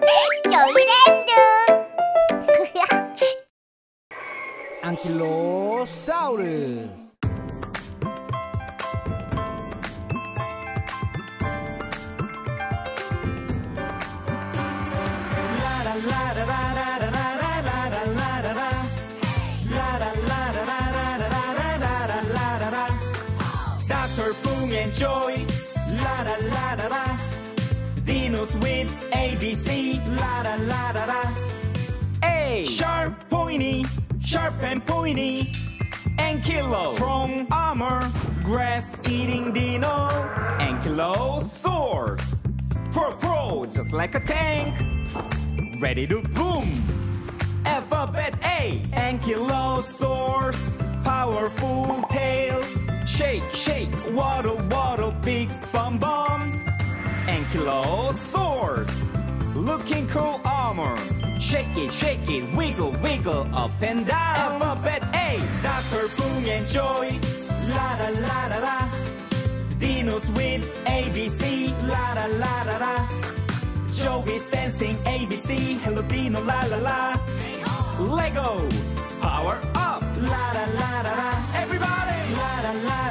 조이랜드. 안킬로사우루스. Dr. Fung and Joy, la la la la la. Dinos with ABC, la la la la la. A sharp and pointy. Ankylo, strong armor, grass eating dino. Ankylosaurus, pro, just like a tank, ready to boom. Alphabet A, Ankylosaurus, powerful tail. Shake, waddle, big bum. Ankylosaurus, looking cool armor. Shake it, wiggle, up and down. Alphabet A, Dr. Fung and Joy, la la la la la. Dinos with ABC, la la la la la. Joey's dancing ABC, hello Dino, la la la. Lego, power up, la la la la la. Everybody, la la la.